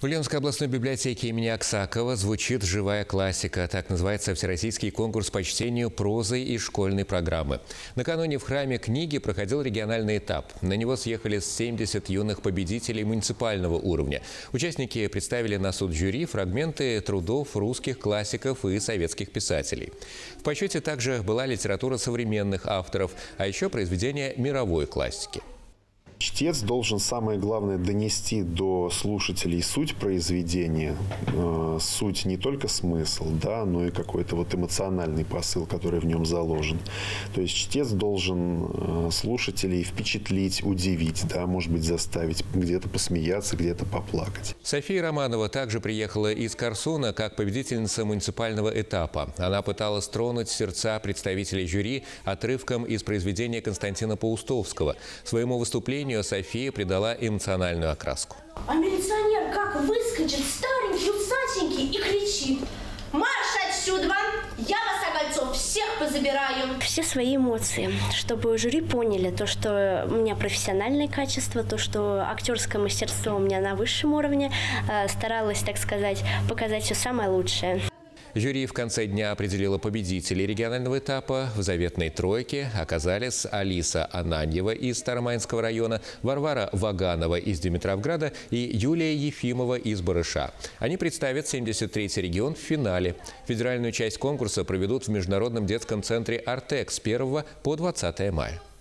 В Ульяновской областной библиотеке имени Аксакова звучит живая классика. Так называется всероссийский конкурс по чтению прозы и школьной программы. Накануне в храме книги проходил региональный этап. На него съехались 70 юных победителей муниципального уровня. Участники представили на суд жюри фрагменты трудов русских классиков и советских писателей. В почете также была литература современных авторов, а еще произведения мировой классики. Чтец должен, самое главное, донести до слушателей суть произведения, суть не только смысл, да, но и какой-то вот эмоциональный посыл, который в нем заложен. То есть чтец должен слушателей впечатлить, удивить, да, может быть, заставить где-то посмеяться, где-то поплакать. София Романова также приехала из Корсуна как победительница муниципального этапа. Она пыталась тронуть сердца представителей жюри отрывком из произведения Константина Паустовского. Своему выступлению София придала эмоциональную окраску. А милиционер как выскочит, старенький, усатенький, и кричит: «Марш отсюда! Я вас, огольцов, всех позабираю!» Все свои эмоции, чтобы жюри поняли то, что у меня профессиональные качества, то, что актерское мастерство у меня на высшем уровне. Старалась, так сказать, показать все самое лучшее. Жюри в конце дня определило победителей регионального этапа. В заветной тройке оказались Алиса Ананьева из Старомайнского района, Варвара Ваганова из Димитровграда и Юлия Ефимова из Барыша. Они представят 73-й регион в финале. Федеральную часть конкурса проведут в Международном детском центре «Артек» с 1 по 20 мая.